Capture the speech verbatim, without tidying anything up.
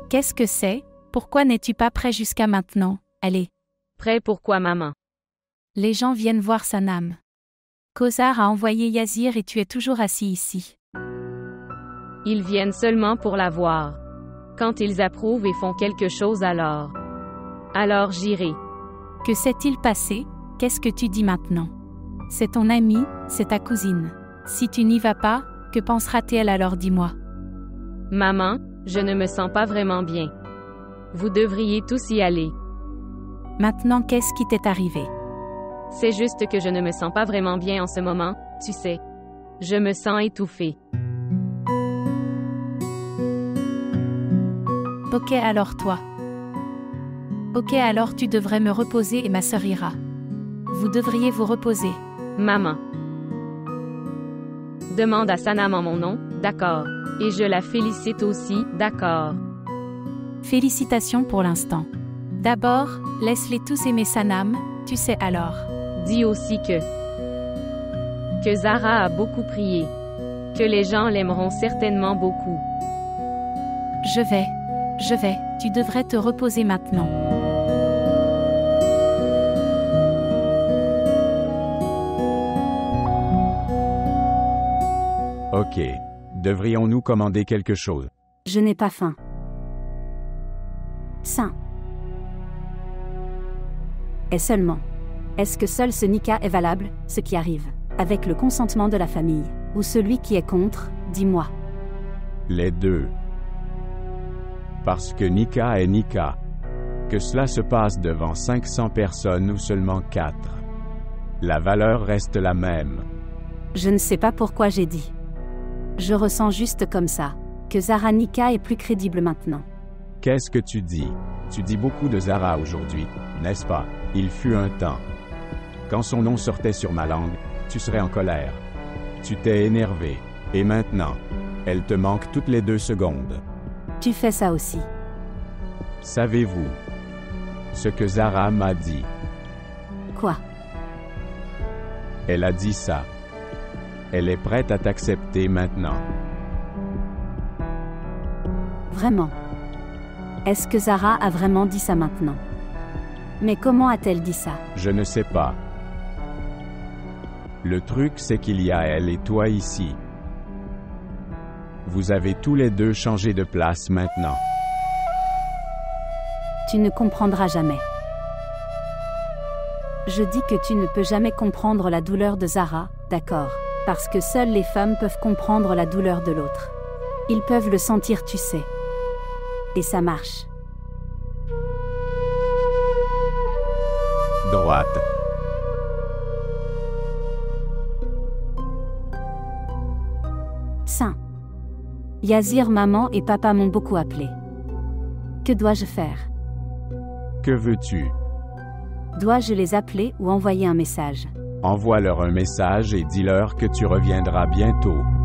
Qu'est-ce que c'est? Pourquoi n'es-tu pas prêt jusqu'à maintenant? Allez. Prêt pourquoi, maman? Les gens viennent voir Sanam. Kozar a envoyé Yazir et tu es toujours assis ici. Ils viennent seulement pour la voir. Quand ils approuvent et font quelque chose alors. Alors j'irai. Que s'est-il passé? Qu'est-ce que tu dis maintenant? C'est ton amie, c'est ta cousine. Si tu n'y vas pas, que pensera-t-elle alors, dis-moi? Maman, je ne me sens pas vraiment bien. Vous devriez tous y aller. Maintenant, qu'est-ce qui t'est arrivé? C'est juste que je ne me sens pas vraiment bien en ce moment, tu sais. Je me sens étouffée. Ok, alors toi. Ok, alors tu devrais me reposer et ma sœur ira. Vous devriez vous reposer. Maman. Demande à Sanam en mon nom, d'accord. Et je la félicite aussi, d'accord. Félicitations pour l'instant. D'abord, laisse-les tous aimer Sanam, tu sais alors. Dis aussi que... que Zara a beaucoup prié. Que les gens l'aimeront certainement beaucoup. Je vais. Je vais. Tu devrais te reposer maintenant. Ok. Devrions-nous commander quelque chose? Je n'ai pas faim. Saint. Et seulement. Est-ce que seul ce nikah est valable, ce qui arrive, avec le consentement de la famille, ou celui qui est contre, dis-moi. Les deux. Parce que nikah est nikah. Que cela se passe devant cinq cents personnes ou seulement quatre. La valeur reste la même. Je ne sais pas pourquoi j'ai dit. Je ressens juste comme ça, que Zara Nikah est plus crédible maintenant. Qu'est-ce que tu dis? Tu dis beaucoup de Zara aujourd'hui, n'est-ce pas? Il fut un temps. Quand son nom sortait sur ma langue, tu serais en colère. Tu t'es énervé. Et maintenant, elle te manque toutes les deux secondes. Tu fais ça aussi. Savez-vous ce que Zara m'a dit? Quoi? Elle a dit ça. Elle est prête à t'accepter maintenant. Vraiment? Est-ce que Zara a vraiment dit ça maintenant? Mais comment a-t-elle dit ça? Je ne sais pas. Le truc, c'est qu'il y a elle et toi ici. Vous avez tous les deux changé de place maintenant. Tu ne comprendras jamais. Je dis que tu ne peux jamais comprendre la douleur de Zara, d'accord? Parce que seules les femmes peuvent comprendre la douleur de l'autre. Ils peuvent le sentir, tu sais. Et ça marche. Droite. Saint. Yazir, maman et papa m'ont beaucoup appelé. Que dois-je faire? Que veux-tu? Dois-je les appeler ou envoyer un message? Envoie-leur un message et dis-leur que tu reviendras bientôt.